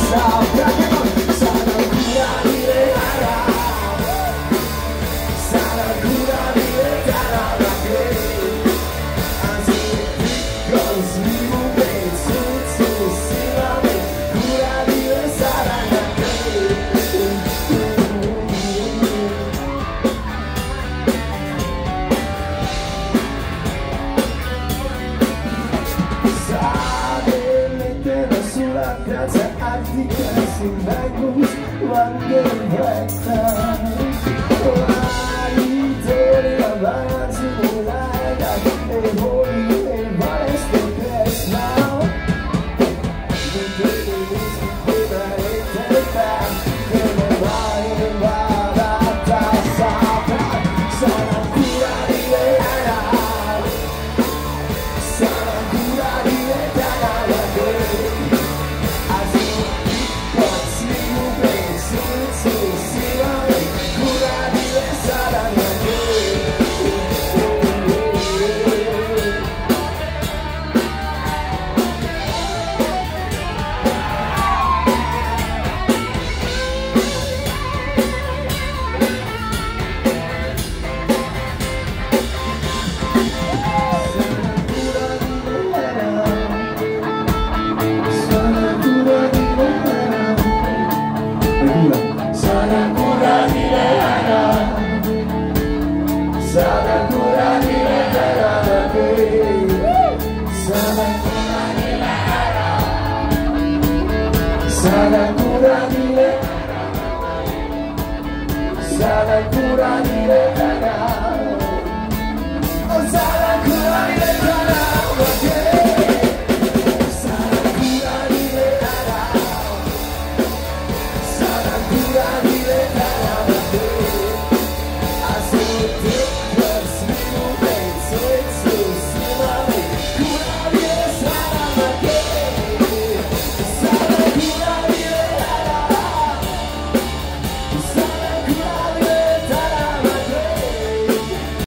Kasih bagus wangen mereka lari dari labangan simulai dan holy advice the best now menjadi misi dari terbang kembali pada tak sabar sangat kurang dilehat sangat kurang dilehat lagi Sana kurang diletakkan, oh sana kurang diletakkan.